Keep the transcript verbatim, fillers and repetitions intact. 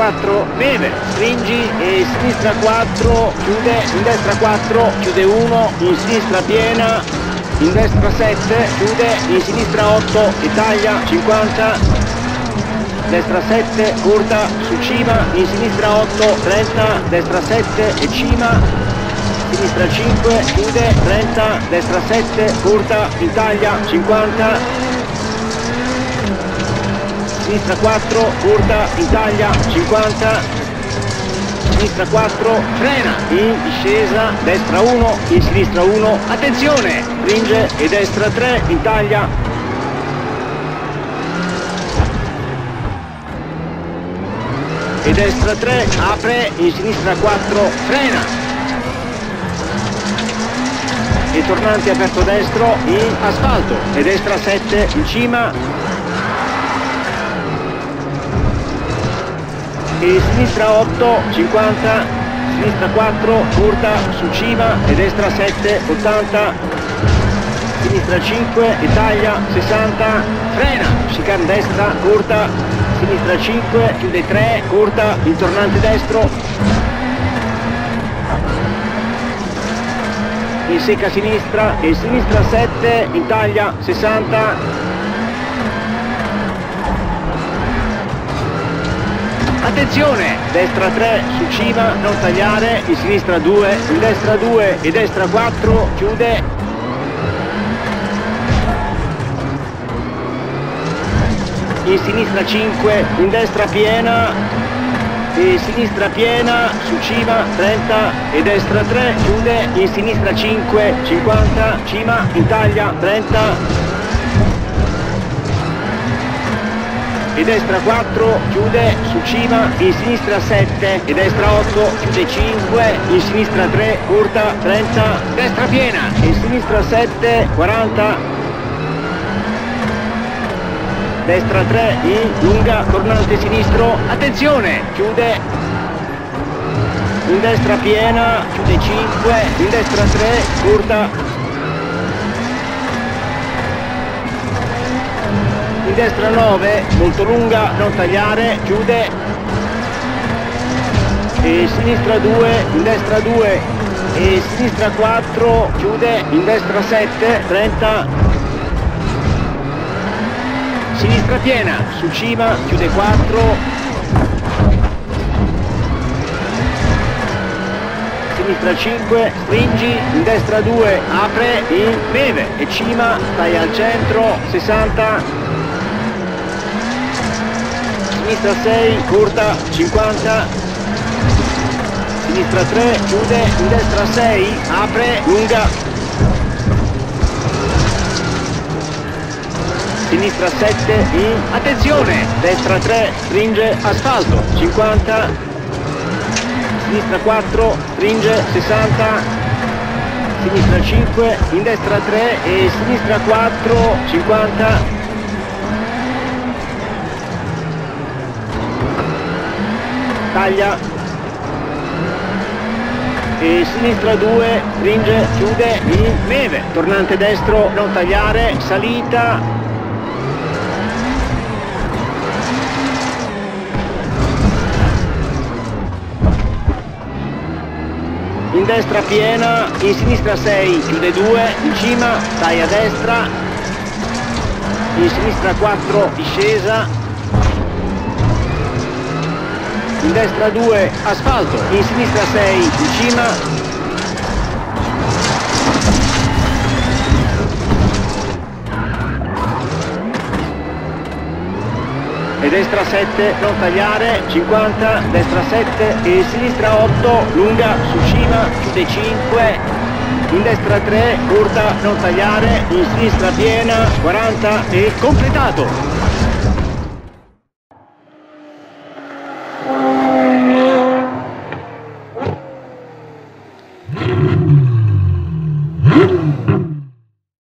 quattro, beve, stringi e sinistra quattro, chiude, in destra quattro, chiude uno, in sinistra piena, in destra sette, chiude, in sinistra otto e taglia, cinquanta, destra sette, corta, su cima, in sinistra otto, trenta, destra sette e cima, sinistra cinque, chiude, trenta, destra sette, corta, in taglia, cinquanta, sinistra quattro, corta, in taglia, cinquanta, sinistra quattro, frena, in discesa, destra uno, in sinistra uno, attenzione, stringe e destra tre, in taglia, e destra tre, apre, in sinistra quattro, frena, e tornante aperto destro, in asfalto, e destra sette, in cima, e sinistra otto, cinquanta, sinistra quattro, corta, su cima e destra sette, ottanta, sinistra cinque e taglia, sessanta, frena, chicane destra, corta, sinistra cinque, chiude tre, corta, il tornante destro, in secca sinistra e sinistra sette, in taglia, sessanta, attenzione, destra tre, su cima, non tagliare, in sinistra due, in destra due e destra quattro, chiude, in sinistra cinque, in destra piena, e sinistra piena, su cima, trenta, e destra tre, chiude, in sinistra cinque, cinquanta, cima, in taglia, trenta, e destra quattro, chiude, su cima, in sinistra sette, e destra otto, chiude cinque, in sinistra tre, corta, trenta, destra piena, e in sinistra sette, quaranta, destra tre, in lunga, tornante sinistro, attenzione, chiude, in destra piena, chiude cinque, in destra tre, corta, in destra nove, molto lunga, non tagliare, chiude, e sinistra due, in destra due, e sinistra quattro, chiude, in destra sette, trenta, sinistra piena, su cima, chiude quattro, sinistra cinque, stringi, in destra due, apre, in beve, e cima, stai al centro, sessanta, sinistra sei, corta, cinquanta, sinistra tre, chiude, in destra sei, apre, lunga, sinistra sette, in, attenzione, destra tre, stringe, asfalto, cinquanta, sinistra quattro, stringe, sessanta, sinistra cinque, in destra tre e sinistra quattro, cinquanta, taglia, e sinistra due, stringe, chiude, in neve, tornante destro, non tagliare, salita, in destra piena, in sinistra sei, chiude due, in cima, taglia a destra, in sinistra quattro, discesa, in destra due, asfalto, in sinistra sei, in cima, e destra sette, non tagliare, cinquanta, destra sette e sinistra otto, lunga, su cima, chiude cinque, in destra tre, corta, non tagliare, in sinistra piena, quaranta e completato!